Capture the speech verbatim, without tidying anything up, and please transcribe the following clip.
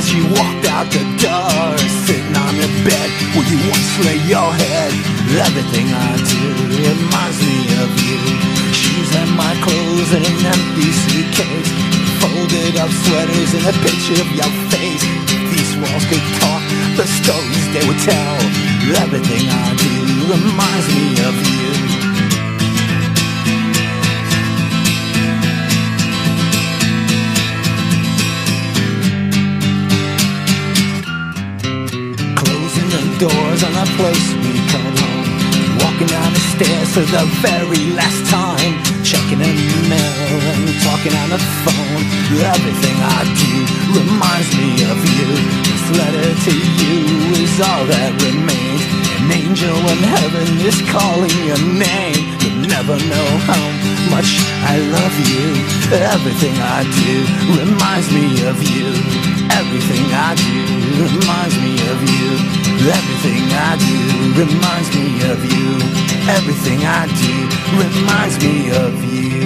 as you walked out the door, sitting on the bed where you once lay your head. Everything I do reminds me of you. Shoes and my clothes and an empty suitcase, folded up sweaters and a picture of your face. If these walls could talk, the stories they would tell. Everything I do reminds me of you. Closing the doors on the place we call home, walking down the stairs for the very last time, checking an email and talking on the phone. Everything I do reminds me of you. This letter to you is all that remains. An angel in heaven is calling your name. You'll never know how much I love you. Everything I do reminds me of you. Everything I do reminds me of you. Everything I do reminds me of you. Everything I do reminds me of you.